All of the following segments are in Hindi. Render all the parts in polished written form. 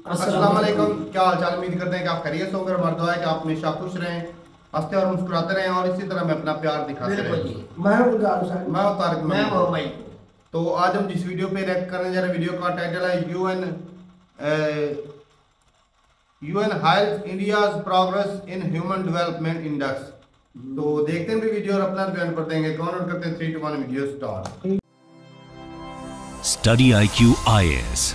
अस्सलाम वालेकुम। क्या हाल चाल? उम्मीद करते हैं कि आप खैरियत से होंगे। हमारा दुआ है कि आप हमेशा खुश रहें, हंसते और मुस्कुराते रहें और इसी तरह में अपना प्यार दिखाते रहें। मैं मैं तारिक मोहम्मद। तो आज हम जिस वीडियो पे रिएक्ट करने जा रहे हैं, वीडियो का टाइटल है UN highlights India's progress in human development index. तो देखते हैं भी वीडियो और अपना रिव्यू कर देंगे। कमेंट करते हैं 3 2 1 video start. Study IQ IAS,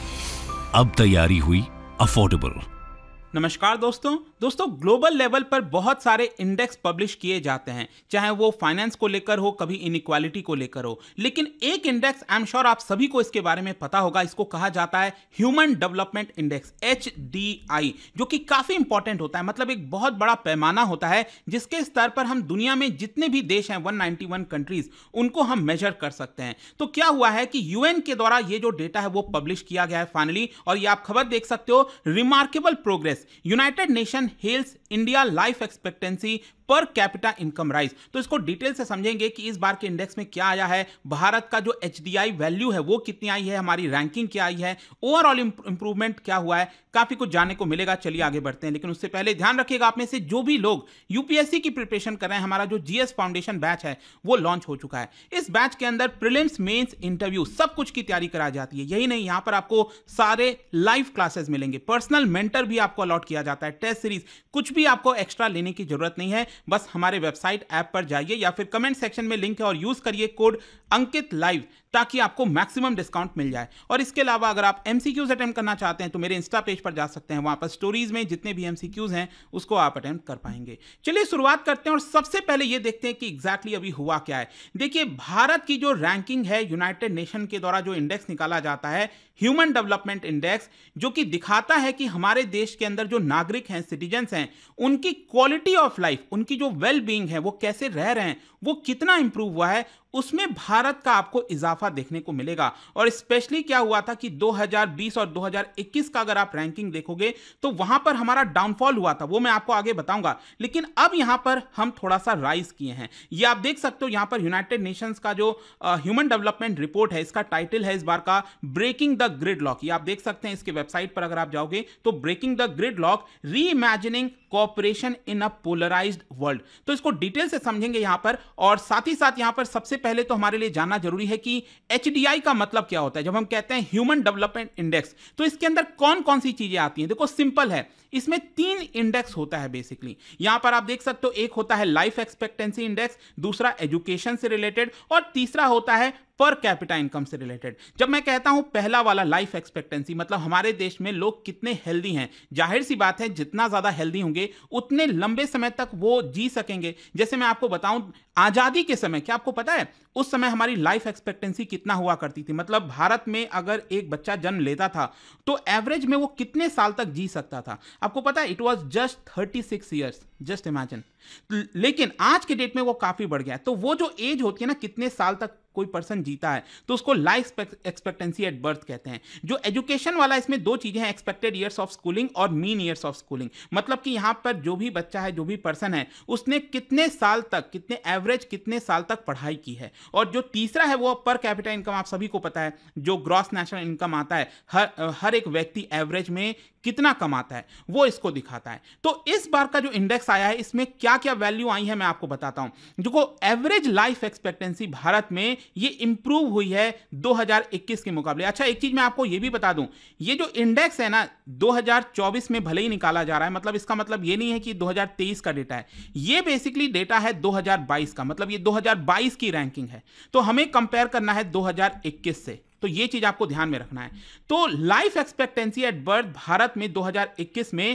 अब तैयारी हुई अफोर्डेबल। नमस्कार दोस्तों ग्लोबल लेवल पर बहुत सारे इंडेक्स पब्लिश किए जाते हैं, चाहे वो फाइनेंस को लेकर हो, कभी इनइक्वालिटी को लेकर हो। लेकिन एक इंडेक्स आई एम श्योर आप सभी को इसके बारे में पता होगा। इसको कहा जाता है ह्यूमन डेवलपमेंट इंडेक्स HDI, जो कि काफी इंपॉर्टेंट होता है। मतलब एक बहुत बड़ा पैमाना होता है जिसके स्तर पर हम दुनिया में जितने भी देश हैं 191 कंट्रीज, उनको हम मेजर कर सकते हैं। तो क्या हुआ है कि यूएन के द्वारा ये जो डेटा है वो पब्लिश किया गया है फाइनली, और ये आप खबर देख सकते हो, remarkable progress, United Nation hails India life expectancy per capita income rise. तो इसको डिटेल से समझेंगे कि इस बार के इंडेक्स में क्या आया है, भारत का जो HDI वैल्यू है वो कितनी आई है, हमारी रैंकिंग क्या आई है, ओवरऑल इंप्रूवमेंट क्या हुआ है, काफी कुछ जानने को मिलेगा। चलिए आगे बढ़ते हैं। लेकिन उससे पहले ध्यान रखिएगा, आप में से जो भी लोग यूपीएससी की प्रिपरेशन कर रहे हैं, हमारा जो GS फाउंडेशन बैच है वो लॉन्च हो चुका है। इस बैच के अंदर प्रीलिम्स, मेंस, इंटरव्यू सब कुछ की तैयारी कराई जाती है। यही नहीं, यहां पर आपको सारे लाइव क्लासेस मिलेंगे, पर्सनल मेंटर भी आपको अलॉट किया जाता है, टेस्ट सीरीज, कुछ भी आपको एक्स्ट्रा लेने की जरूरत नहीं है। बस हमारे वेबसाइट ऐप पर जाइए या फिर कमेंट सेक्शन में लिंक है और यूज करिए कोड अंकित लाइव, ताकि आपको मैक्सिमम डिस्काउंट मिल जाए। और इसके अलावा अगर आप MCQs अटेम्प्ट करना चाहते हैं तो मेरे इंस्टा पेज पर जा सकते हैं, वहां पर स्टोरीज में जितने भी MCQs हैं उसको आप अटेम्प्ट कर पाएंगे। चलिए शुरुआत करते हैं और सबसे पहले ये देखते हैं कि एग्जैक्टली अभी हुआ क्या है। देखिए, भारत की जो रैंकिंग है, यूनाइटेड नेशन के द्वारा जो इंडेक्स निकाला जाता है ह्यूमन डेवलपमेंट इंडेक्स, जो कि दिखाता है कि हमारे देश के अंदर जो नागरिक हैं, सिटीजन्स हैं, उनकी क्वालिटी ऑफ लाइफ, उनकी जो वेल बीइंग है, वो कैसे रह रहे हैं, वो कितना इंप्रूव हुआ है, उसमें भारत का आपको इजाफा देखने को मिलेगा। और स्पेशली क्या हुआ था कि 2020 और 2021 का अगर आप रैंकिंग देखोगे तो वहां पर हमारा डाउनफॉल हुआ था, वो मैं आपको आगे बताऊंगा। लेकिन अब यहां पर हम थोड़ा सा राइज किए हैं। ये आप देख सकते हो, यहां पर यूनाइटेड नेशंस का जो ह्यूमन डेवलपमेंट रिपोर्ट है, इसका टाइटल है इस बार का ब्रेकिंग द ग्रिड लॉक। ये आप देख सकते हैं इसके वेबसाइट पर, अगर आप जाओगे तो breaking the grid lock, reimagining cooperation in a polarised world. तो इसको डिटेल से समझेंगे यहां पर। और साथ ही साथ यहां पर सबसे पहले तो हमारे लिए जानना जरूरी है कि HDI का मतलब क्या होता है। जब हम कहते हैं ह्यूमन डेवलपमेंट इंडेक्स, तो इसके अंदर कौन कौन सी चीजें आती हैं। देखो, सिंपल है, इसमें 3 इंडेक्स होता है बेसिकली। यहां पर आप देख सकते हो, एक होता है लाइफ एक्सपेक्टेंसी इंडेक्स, दूसरा एजुकेशन से रिलेटेड, और तीसरा होता है पर कैपिटा इनकम से रिलेटेड। जब मैं कहता हूं पहला वाला लाइफ एक्सपेक्टेंसी, मतलब हमारे देश में लोग कितने हेल्दी हैं। जाहिर सी बात है, जितना ज्यादा हेल्दी होंगे उतने लंबे समय तक वो जी सकेंगे। जैसे मैं आपको बताऊं, आजादी के समय, क्या आपको पता है उस समय हमारी लाइफ एक्सपेक्टेंसी कितना हुआ करती थी? मतलब भारत में अगर एक बच्चा जन्म लेता था तो एवरेज में वो कितने साल तक जी सकता था? आपको पता है, it was just 36 years, just imagine. लेकिन आज के डेट में वो काफी बढ़ गया है। तो वो जो एज होती है ना, कितने साल तक कोई पर्सन जीता है, तो उसको लाइफ एक्सपेक्टेंसी एट बर्थ कहते हैं। जो एजुकेशन वाला, इसमें 2 चीजें हैं, एक्सपेक्टेड ईयर्स ऑफ स्कूलिंग और मीन ईयर्स ऑफ स्कूलिंग। मतलब कि यहां पर जो भी बच्चा है, जो भी पर्सन है, उसने कितने साल तक, कितने एवरेज कितने साल तक पढ़ाई की है। और जो तीसरा है वो पर कैपिटा इनकम, आप सभी को पता है, जो ग्रॉस नेशनल इनकम आता है, हर एक व्यक्ति एवरेज में कितना कमाता है, वो इसको दिखाता है। तो इस बार का जो इंडेक्स आया है, इसमें क्या क्या वैल्यू आई है मैं आपको बताता हूं। जो एवरेज लाइफ एक्सपेक्टेंसी भारत में ये इंप्रूव हुई है 2021 के मुकाबले। अच्छा, एक चीज मैं आपको ये भी बता दूं, ये जो इंडेक्स है ना 2024 में भले ही निकाला जा रहा है, मतलब इसका मतलब ये नहीं है कि 2023 का डेटा है। ये बेसिकली डेटा है 2022 का, मतलब ये 2022 की रैंकिंग है। तो हमें कंपेयर करना है 2021 से। तो ये चीज आपको ध्यान में रखना है। तो life expectancy at birth Bharat में 2021 में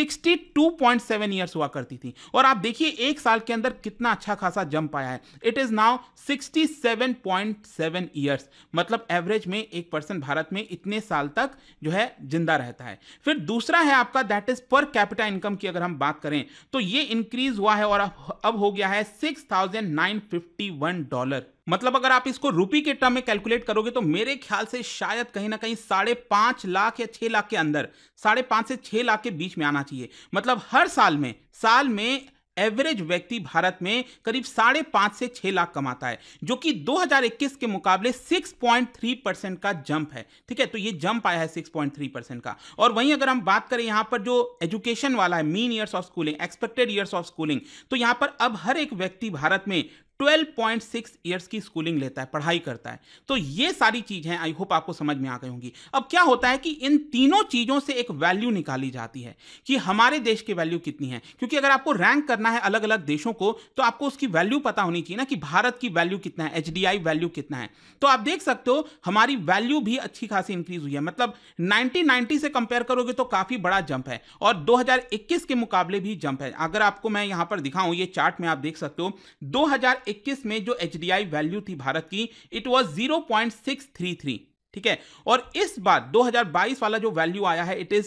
62.7 ईयर्स हुआ करती थी, और आप देखिए एक साल के अंदर कितना अच्छा खासा जंप आया है। It is now 67.7 years. मतलब एवरेज में एक पर्सन भारत में इतने साल तक जो है जिंदा रहता है। फिर दूसरा है आपका, that is per capita income की अगर हम बात करें तो ये इंक्रीज हुआ है और अब हो गया है $6,951। मतलब अगर आप इसको रुपी के टर्म में कैलकुलेट करोगे तो मेरे ख्याल से शायद कहीं ना कहीं 5.5 लाख या 6 लाख के अंदर, 5.5 से 6 लाख के बीच में आना चाहिए। मतलब हर साल में एवरेज व्यक्ति भारत में करीब 5.5 से 6 लाख कमाता है, जो कि 2021 के मुकाबले 6.3% का जंप है। ठीक है, तो ये जंप आया है 6.3% का। और वहीं अगर हम बात करें यहां पर जो एजुकेशन वाला है, mean years of schooling, expected years of schooling, तो यहां पर अब हर एक व्यक्ति भारत में 12.6 ईयर्स की स्कूलिंग लेता है, पढ़ाई करता है। तो ये सारी चीज हैं, आई होप आपको समझ में आ गई होंगी। अब क्या होता है कि इन तीनों चीजों से एक वैल्यू निकाली जाती है कि हमारे देश की वैल्यू कितनी है, क्योंकि अगर आपको रैंक करना है अलग अलग देशों को तो आपको उसकी वैल्यू पता होनी चाहिए ना, कि भारत की वैल्यू कितना है, एचडीआई वैल्यू कितना है। तो आप देख सकते हो हमारी वैल्यू भी अच्छी खासी इंक्रीज हुई है, मतलब 1990 से कंपेयर करोगे तो काफी बड़ा जंप है, और 2021 के मुकाबले भी जंप है। अगर आपको मैं यहां पर दिखाऊं, ये चार्ट में आप देख सकते हो 2021 में जो एचडीआई वैल्यू थी भारत की, इट वाज 0.633। ठीक है, और इस बार 2022 वाला जो वैल्यू आया है, इट इज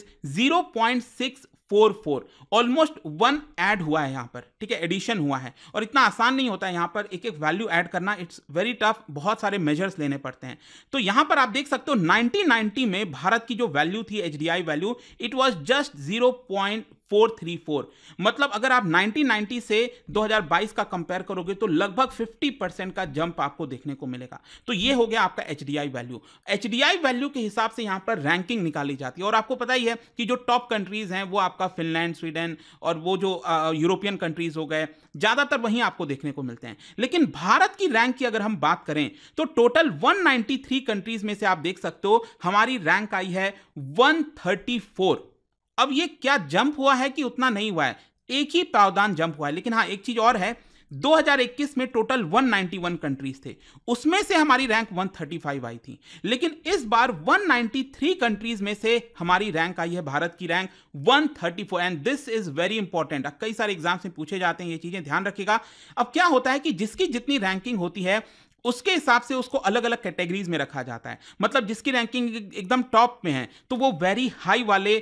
0.644, ऑलमोस्ट 1 ऐड हुआ है यहां पर। ठीक है, एडिशन हुआ है, और इतना आसान नहीं होता है यहां पर एक एक वैल्यू ऐड करना, इट्स वेरी टफ, बहुत सारे मेजर्स लेने पड़ते हैं। तो यहां पर आप देख सकते हो 1990 में भारत की जो वैल्यू थी, HDI value, it was just 0.434। मतलब अगर आप 1990 से 2022 का कंपेयर करोगे तो लगभग 50% का जंप आपको देखने को मिलेगा। तो ये हो गया आपका एचडीआई वैल्यू। एचडीआई वैल्यू के हिसाब से यहां पर रैंकिंग निकाली जाती है, और आपको पता ही है कि जो टॉप कंट्रीज हैं वो आपका फिनलैंड, स्वीडन और वो जो यूरोपियन कंट्रीज हो गए, ज्यादातर वहीं आपको देखने को मिलते हैं। लेकिन भारत की रैंक की अगर हम बात करें तो टोटल 193 कंट्रीज में से आप देख सकते हो हमारी रैंक आई है 134। अब ये क्या जंप हुआ है कि उतना नहीं हुआ है, एक ही पावदान जंप हुआ है। लेकिन हाँ, एक चीज और है, 2021 में टोटल 191 कंट्रीज थे, उसमें से हमारी रैंक 135 आई थी। लेकिन इस बार 193 कंट्रीज में से हमारी रैंक आई है, भारत की rank 134, and this is very important. कई सारे एग्जाम्स में पूछे जाते हैं, ये चीजें ध्यान रखिएगा। अब क्या होता है कि जिसकी जितनी रैंकिंग होती है उसके हिसाब से उसको अलग अलग कैटेगरीज में रखा जाता है। मतलब जिसकी रैंकिंग एकदम टॉप में है तो वो वेरी हाई वाले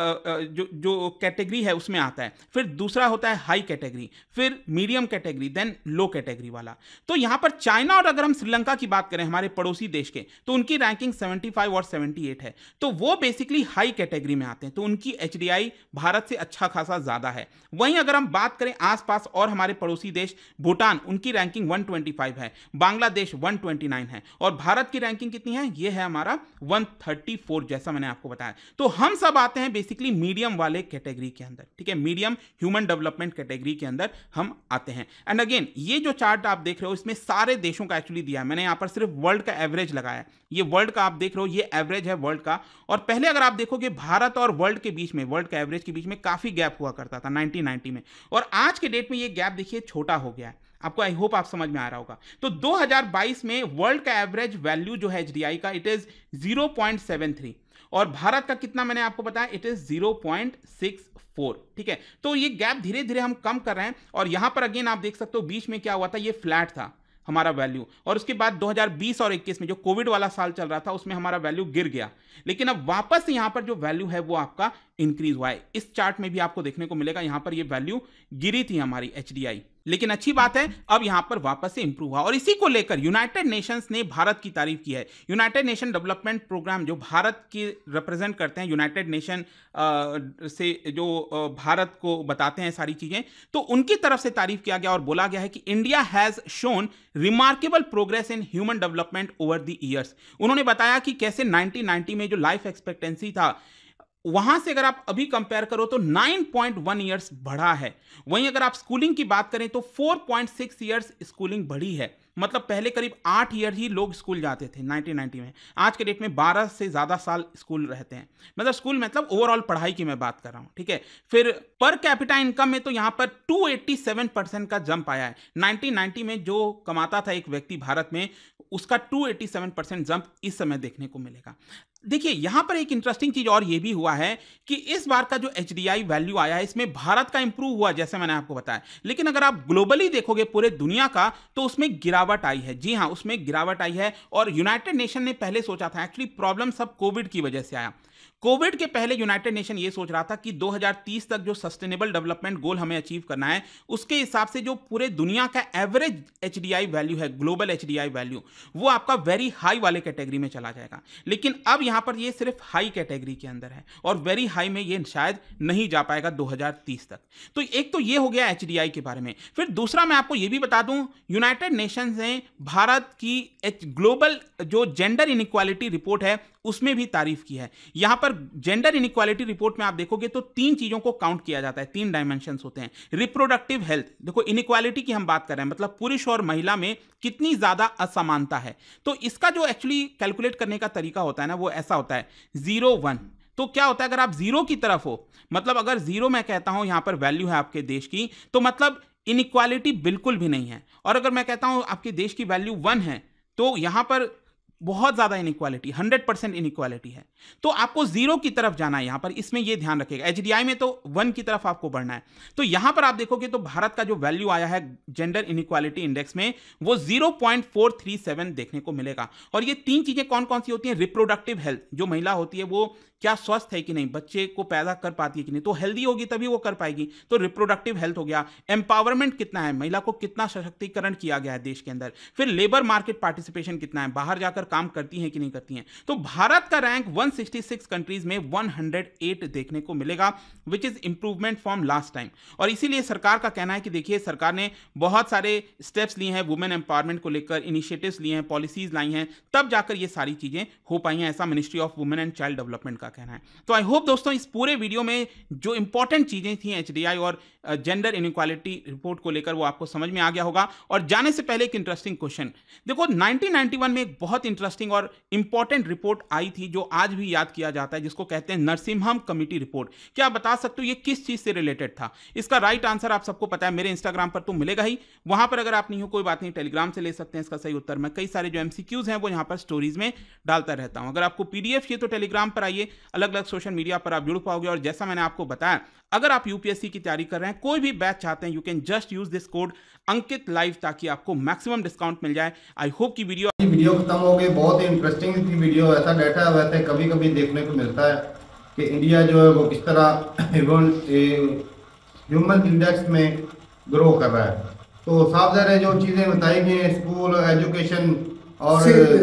जो कैटेगरी है उसमें आता है। फिर दूसरा होता है हाई कैटेगरी, फिर medium category, then low category वाला। तो यहां पर चाइना और अगर हम श्रीलंका की बात करें, हमारे पड़ोसी देश के, तो उनकी रैंकिंग 75 और 78 है, तो वो बेसिकली हाई कैटेगरी में आते हैं, तो उनकी एचडीआई भारत से अच्छा खासा ज्यादा है। वहीं अगर हम बात करें आसपास और हमारे पड़ोसी देश, भूटान, उनकी रैंकिंग 125 है, बांग्लादेश 129 है, और भारत की रैंकिंग कितनी है, ये है हमारा 134, जैसा मैंने आपको बताया। तो हम सब आते हैं बेसिकली मीडियम वाले कैटेगरी के अंदर। ठीक है, मीडियम ह्यूमन डेवलपमेंट कैटेगरी के अंदर हम आते हैं। एंड अगेन ये जो चार्ट आप देख रहे हो इसमें सारे देशों का एक्चुअली दिया है, मैंने यहां पर सिर्फ वर्ल्ड का एवरेज लगाया है। ये वर्ल्ड का आप देख रहे हो, ये एवरेज है वर्ल्ड का। और पहले अगर आप देखोगे भारत और वर्ल्ड के बीच में, वर्ल्ड का एवरेज के बीच में काफी गैप हुआ करता था 1990 में, और आज के डेट में ये गैप देखिए छोटा हो गया है। आपको आई होप आप समझ में आ रहा होगा। तो 2022 में वर्ल्ड का एवरेज वैल्यू जो है एचडीआई का, इट इज 0.73, और भारत का कितना मैंने आपको बताया, इट इज 0.64। ठीक है, तो ये गैप धीरे धीरे हम कम कर रहे हैं। और यहां पर अगेन आप देख सकते हो बीच में क्या हुआ था, ये फ्लैट था हमारा वैल्यू, और उसके बाद 2020 और 21 में जो कोविड वाला साल चल रहा था उसमें हमारा वैल्यू गिर गया। लेकिन अब वापस यहां पर जो वैल्यू है वो आपका इंक्रीज हुआ है। इस चार्ट में भी आपको देखने को मिलेगा, यहां पर ये वैल्यू गिरी थी हमारी एचडीआई, लेकिन अच्छी बात है अब यहां पर वापस से इंप्रूव हुआ। और इसी को लेकर यूनाइटेड नेशंस ने भारत की तारीफ की है। यूनाइटेड नेशन डेवलपमेंट प्रोग्राम जो भारत की रिप्रेजेंट करते हैं, यूनाइटेड नेशन से जो भारत को बताते हैं सारी चीजें, तो उनकी तरफ से तारीफ किया गया और बोला गया है कि India has shown remarkable progress in human development over the years. उन्होंने बताया कि कैसे 1990 में जो लाइफ एक्सपेक्टेंसी था वहां से अगर आप अभी कंपेयर करो तो 9.1 ईयर्स बढ़ा है। वहीं अगर आप स्कूलिंग की बात करें तो 4.6 ईयर्स स्कूलिंग बढ़ी है। मतलब पहले करीब 8 ईयर ही लोग स्कूल जाते थे 1990 में, आज के डेट में 12 से ज्यादा साल स्कूल रहते हैं। मतलब स्कूल मतलब ओवरऑल पढ़ाई की मैं बात कर रहा हूं। ठीक है, फिर पर कैपिटा इनकम में तो यहां पर 287% का जंप आया है। 1990 में जो कमाता था एक व्यक्ति भारत में, उसका 287% जंप इस समय देखने को मिलेगा। देखिए यहां पर एक इंटरेस्टिंग चीज और यह भी हुआ है कि इस बार का जो एचडीआई वैल्यू आया है इसमें भारत का इंप्रूव हुआ, जैसे मैंने आपको बताया। लेकिन अगर आप ग्लोबली देखोगे पूरे दुनिया का, तो उसमें गिरावट आई है। जी हां, उसमें गिरावट आई है। और यूनाइटेड नेशन ने पहले सोचा था, एक्चुअली प्रॉब्लम सब कोविड की वजह से आया। कोविड के पहले यूनाइटेड नेशन ये सोच रहा था कि 2030 तक जो सस्टेनेबल डेवलपमेंट गोल हमें अचीव करना है, उसके हिसाब से जो पूरे दुनिया का एवरेज एचडीआई वैल्यू है, ग्लोबल एचडीआई वैल्यू, वो आपका वेरी हाई वाले कैटेगरी में चला जाएगा। लेकिन अब यहां पर ये सिर्फ हाई कैटेगरी के अंदर है और वेरी हाई में ये शायद नहीं जा पाएगा 2030 तक। तो एक तो ये हो गया एचडीआई के बारे में। फिर दूसरा मैं आपको ये भी बता दूं, यूनाइटेड नेशंस ने भारत की ग्लोबल जो जेंडर इनइक्वालिटी रिपोर्ट है उसमें भी तारीफ की है। यहां पर जेंडर इनइक्वालिटी रिपोर्ट में आप देखोगे तो 3 चीजों को काउंट किया जाता है, 3 डायमेंशंस होते हैं। रिप्रोडक्टिव हेल्थ, देखो इनइक्वालिटी की हम बात कर रहे हैं, मतलब पुरुष और महिला में कितनी ज्यादा असमानता है। तो इसका जो एक्चुअली कैलकुलेट करने का तरीका होता है ना, वो ऐसा होता है 0 1। तो क्या होता है, अगर आप 0 की तरफ हो, मतलब अगर 0 मैं कहता हूं यहां पर वैल्यू है आपके देश की, तो मतलब इनइक्वालिटी बिल्कुल भी नहीं है। और अगर मैं कहता हूं आपके देश की वैल्यू 1 है, तो यहां पर बहुत ज्यादा इनइक्वालिटी, 100% इनइक्वालिटी है। तो आपको 0 की तरफ जाना है यहां पर, इसमें यह ध्यान रखिएगा। एचडीआई में तो 1 की तरफ आपको बढ़ना है। तो यहां पर आप देखोगे तो भारत का जो वैल्यू आया है जेंडर इनइक्वालिटी इंडेक्स में, वो 0.437 देखने को मिलेगा। और ये 3 चीजें कौन कौन सी होती हैं? रिप्रोडक्टिव हेल्थ, जो महिला होती है वो क्या स्वस्थ है कि नहीं, बच्चे को पैदा कर पाती है कि नहीं, तो हेल्दी होगी तभी वो कर पाएगी, तो रिप्रोडक्टिव हेल्थ हो गया। एम्पावरमेंट कितना है, महिला को कितना सशक्तिकरण किया गया है देश के अंदर। फिर लेबर मार्केट पार्टिसिपेशन कितना है, बाहर जाकर काम करती हैं कि नहीं करती हैं। तो भारत का रैंक 166 कंट्रीज में 108 देखने को मिलेगा, which is improvement from last time. और इसीलिए सरकार का कहना है कि देखिए सरकार ने बहुत सारे स्टेप्स लिए हैं वुमेन एम्पावरमेंट को लेकर, इनिशिएटिव्स लिए हैं, पॉलिसीज लाई हैं, तब जाकर ये सारी चीजें हो पाई हैं, ऐसा ministry of women and child development का कहना है। तो आई होप दोस्तों इस पूरे वीडियो में जो इंपॉर्टेंट चीजें थी एचडीआई और जेंडर इनइक्वालिटी रिपोर्ट को लेकर, वो आपको समझ में आ गया होगा। और जाने से पहले एक इंटरेस्टिंग क्वेश्चन देखो, 1991 में एक बहुत इंटरेस्टिंग और इंपॉर्टेंट रिपोर्ट आई थी जो आज भी याद किया जाता है, जिसको कहते हैं नरसिम्हम कमेटी रिपोर्ट। क्या आप बता सकते हो ये किस चीज से रिलेटेड था? इसका राइट आंसर आप सबको पता है, मेरे इंस्टाग्राम पर तो मिलेगा ही, वहां पर अगर आप नहीं हो कोई बात नहीं, टेलीग्राम से ले सकते हैं इसका सही उत्तर। मैं कई सारे जो एमसीक्यूज हैं वो यहां पर स्टोरीज में डालता रहता हूं। अगर आपको पीडीएफ चाहिए तो टेलीग्राम पर आइए, अलग अलग सोशल मीडिया पर आप जुड़ पाओगे। और जैसा मैंने आपको बताया, अगर आप यूपीएससी की तैयारी कर रहे हैं, कोई भी बैच चाहते हैं, you can just use this code Ankit live, ताकि आपको मैक्सिमम डिस्काउंट मिल जाए। आई होप की वीडियो खत्म हो गई, बहुत ही इंटरेस्टिंग थी वीडियो। ऐसा डाटा वैसे कभी कभी देखने को मिलता है कि इंडिया जो है वो किस तरह ह्यूमन इंडेक्स में ग्रो कर रहा है। तो साफ ज़ाहिर है जो चीज़ें बताई गई हैं, स्कूल, एजुकेशन और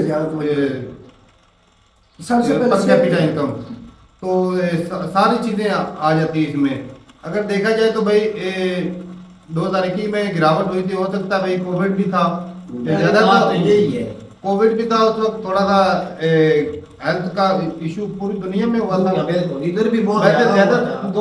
पर कैपिटा इनकम, तो सारी चीज़ें आ जाती है इसमें। अगर देखा जाए तो भाई 2021 में गिरावट हुई थी, हो सकता है भाई कोविड भी था, ज़्यादा यही है, कोविड भी था उस वक्त, थोड़ा सा हेल्थ का इशू पूरी दुनिया में हुआ था, इधर भी बहुत ज़्यादा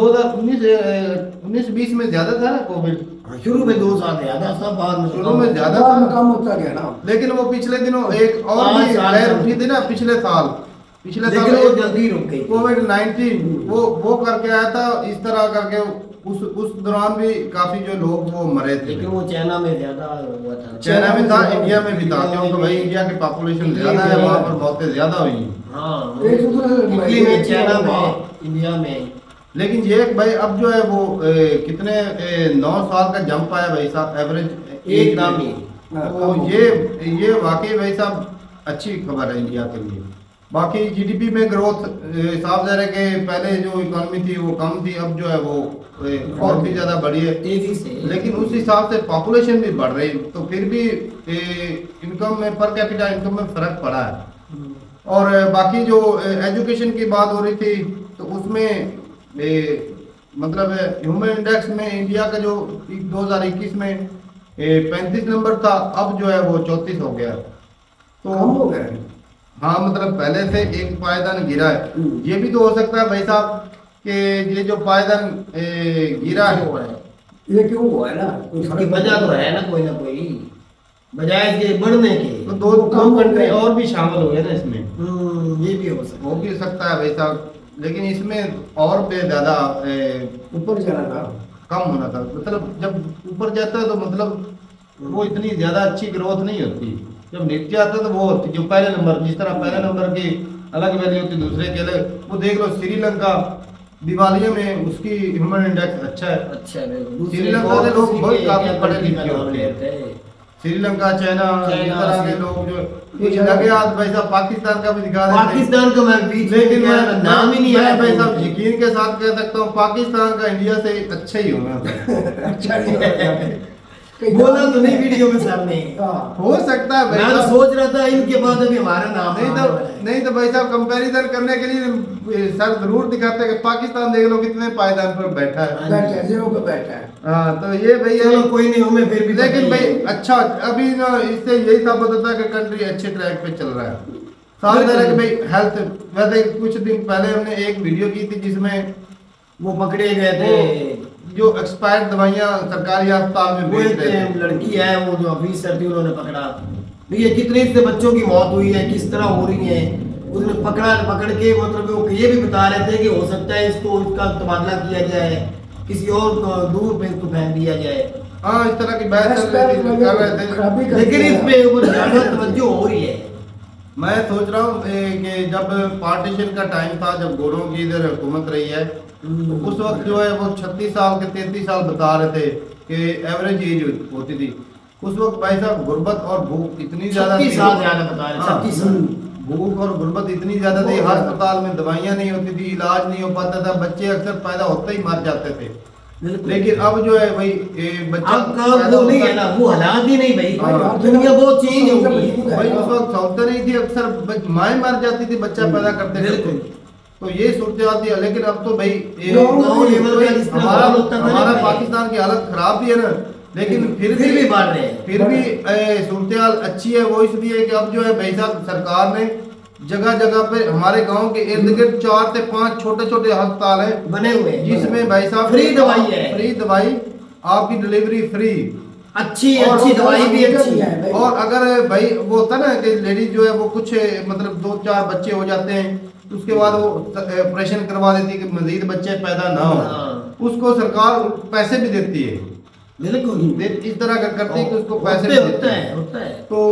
2019-20 में ज़्यादा था ना कोविड। शुरू में 2 साल ज़्यादा था, बाद में शुरू में ज़्यादा कम होता गया ना। लेकिन वो पिछले दिनों एक और भी लहर उठी थी ना, पिछले साल वो जल्दी रुक गई। कोविड-19 वो करके आया था, इस तरह करके उस दौरान भी काफी जो लोग वो मरे थे। लेकिन वो चाइना में ज्यादा हुआ था, चाइना में था, इंडिया में भी था, क्योंकि भाई इंडिया की पॉपुलेशन ज्यादा है, वहाँ पर मौतें ज्यादा हुई। हाँ, इटली में, चाइना में, इंडिया में। लेकिन ये भाई अब जो है वो कितने 9 साल का जंप आया भाई साहब, एवरेज एकदम ही। तो ये वाकई भाई साहब अच्छी खबर है इंडिया के लिए। बाकी जीडीपी में ग्रोथ साफ ज़ाहिर है कि पहले जो इकोनॉमी थी वो कम थी, अब जो है वो और भी ज़्यादा बढ़ी है तेजी से, लेकिन उस हिसाब से पॉपुलेशन भी बढ़ रही, तो फिर भी इनकम में, पर कैपिटा इनकम में फ़र्क पड़ा है। और बाकी जो एजुकेशन की बात हो रही थी, तो उसमें मतलब ह्यूमन इंडेक्स में इंडिया का जो 2021 में 35 नंबर था, अब जो है वो 34 हो गया। तो हो गया, हाँ, मतलब पहले से एक पायदान गिरा है। ये भी तो हो सकता है भाई साहब कि ये जो पायदान गिरा है, ये क्यों हुआ है ना, उसकी वजह तो है ना कोई बजाय इसके बढ़ने के। तो दो कंट्री और भी शामिल हो गए ना इसमें, ये भी हो सकता है भाई साहब। लेकिन इसमें और भी ज़्यादा ऊपर जाना था, कम होना था। मतलब जब ऊपर जाता है तो मतलब वो इतनी ज़्यादा अच्छी ग्रोथ नहीं होती, जब नीचे आता है तो वो होती जो पहले नंबर, जिस तरह पहले नंबर की अलग वैल्यू होती, दूसरे के अलग। वो देख लो श्रीलंका, दिवालिया में उसकी ह्यूमन इंडेक्स अच्छा है। अच्छा है, श्रीलंका के लोग बहुत काफी पढ़े लिखे होते हैं। श्रीलंका, चाइना, इस तरह के लोग जो कुछ लगे आज भाई साहब पाकिस्तान का भी दिखा देते हैं। पाकिस्तान का मैं बीच में लेकिन मैं नाम ही नहीं मैं आया भाई साहब यकीन के साथ कह सकता हूँ पाकिस्तान का इंडिया से अच्छा ही होगा। अच्छा नहीं होगा। बोला तो नहीं वीडियो में सामने। हो सकता है भाई मैं तो साहब। सोच रहा था इनके बाद अभी हमारा नाम नहीं तो भाई साहब कंपैरिजन करने के लिए सर जरूर दिखाते हैं कि पाकिस्तान देख लो कितने पायदान पर बैठा है। बैठा है, जीरो पे बैठा है। हाँ तो ये भाई चलो कोई नहीं, हमें फिर भी लेकिन भाई अच्छा अभी ना इससे यही साबित होता है कि कंट्री अच्छे ट्रैक पे चल रहा है। साथ दे रहा है कि भाई हेल्थ, वैसे कुछ दिन पहले हमने एक वीडियो की थी जिसमें वो पकड़े गए थे जो एक्सपायर्ड दवाइयाँ सरकारी अस्पताल में वो बेच एक रहे थे। लड़की है, वो जो ऑफिसर थी उन्होंने पकड़ा। ये कितने से बच्चों की मौत हुई है, किस तरह हो रही है, उसने पकड़ के मतलब वो ये भी बता रहे थे कि हो सकता है इसको इसका तबादला किया जाए, किसी और दूर पे इसको फेंक दिया जाए। हाँ इस तरह की बहस चल रही थी, कर रहे थे। लेकिन इसमें ऊपर ज्यादा तवज्जो हो रही है। मैं सोच रहा हूँ कि जब पार्टीशन का टाइम था, जब गोरों की इधर हुकूमत रही है, तो उस वक्त जो है वो 36 साल के 33 साल बता रहे थे कि एवरेज एज होती थी। उस वक्त भाई साहब गुर्बत और भूख इतनी ज्यादा थी, 36 साल ज्यादा बता रहे, 36 साल। भूख और गुर्बत इतनी ज्यादा थी, हर अस्पताल में दवाइयाँ नहीं होती थी, इलाज नहीं हो पाता था, बच्चे अक्सर पैदा होते ही मर जाते थे। लेकिन अब जो है भाई बच्चा अब का वो नहीं है ना, वो हालात ही नहीं भाई, हाँ। दुनिया बहुत चेंज हो गई है। भाई उस वक्त सहूलतें नहीं थी, अक्सर माएँ मर जाती थी बच्चा पैदा करते करते, तो ये सूरत थी। लेकिन अब तो भाई गाँव लेवल का जिस तरह हमारा हाल होता था ना हमारा भाई। पाकिस्तान की हालत खराब भी है ना, लेकिन फिर भी बढ़ रहे हैं। फिर भी सूरत अच्छी है। वो इसलिए कि अब जो है भाई साहब सरकार ने जगह जगह पे हमारे गांव के इर्द गिर्द 4 से 5 छोटे छोटे अस्पताल हैं बने हुए हैं, जिसमें भाई साहब फ्री दवाई है, फ्री दवाई, आपकी डिलीवरी फ्री, अच्छी और अच्छी दवाई भी अच्छी है। है। और अगर भाई वो होता ना कि लेडीज जो है वो कुछ मतलब 2-4 बच्चे हो जाते हैं, तो उसके बाद वो ऑपरेशन करवा देती है कि मजीद बच्चे पैदा ना हो, उसको सरकार पैसे भी देती है। बिल्कुल इस तरह का करती है कि उसको पैसे भी देती है। होता है। तो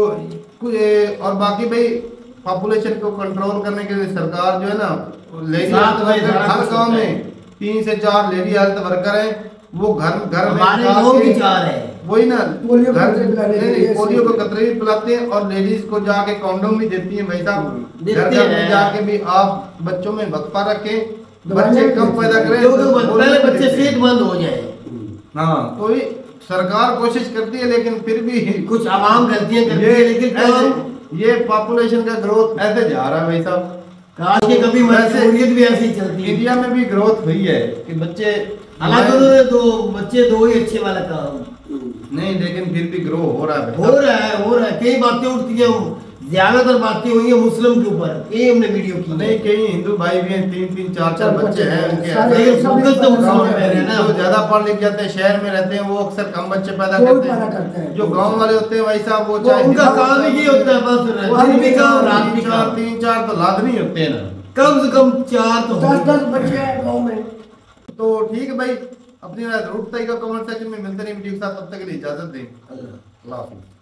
और बाकी भाई पॉपुलेशन को कंट्रोल करने के लिए सरकार जो है ना लेडी हेल्थ वर्कर हर गांव में 3 से 4 लेडी हेल्थ वर्कर हैं, वो घर घर में हमारे गांव की 4 है। वही ना पोलियो घर कतरे पिलाने के लिए पोलियो को कतरे भी पिलाते हैं, और लेडीज को जाके कॉन्डोम भी देती हैं भाई साहब। देते घर घर में हैं। जाके भी आप बच्चों में वक्फा रखें, बच्चे कम पैदा करें, पहले बच्चे सेहतमंद हो जाए। हाँ तो ये सरकार कोशिश करती है, लेकिन फिर भी कुछ आवाम गलतियां करती है, लेकिन काम ये पॉपुलेशन का ग्रोथ ऐसे जा रहा है भाई साहब। काश के कभी मजबूरियत भी ऐसी चलती है। इंडिया में भी ग्रोथ हुई है कि बच्चे हालांकि उन्होंने 2 बच्चे 2 ही अच्छे वाला काम नहीं, लेकिन फिर भी ग्रो हो रहा है। हो रहा है। कई बातें उठती है, ज्यादातर बातें हुई है मुस्लिम के ऊपर, ये हमने वीडियो की नहीं, कई हिंदू भाई भी हैं, 3-3 4-4 बच्चे हैं उनके। लेकिन फोकस तो मुसलमान पे है ना। जो ज्यादा पढ़ लिख जाते हैं, शहर में रहते हैं, वो अक्सर कम बच्चे पैदा करते हैं। जो गांव वाले होते हैं भाई साहब, वो चाहे उनका काम ही ये होता है बस, दिन भी काम रात भी काम। 3-4 तो लाजमी होते हैं ना, कम से कम 4 तो 10-10 बच्चे हैं गाँव में। तो ठीक है भाई, अपनी राय जरूर बताइएगा कमेंट सेक्शन में। मिलते नहीं वीडियो के साथ, तब तक के लिए इजाजत दें। अल्लाह हाफिज़।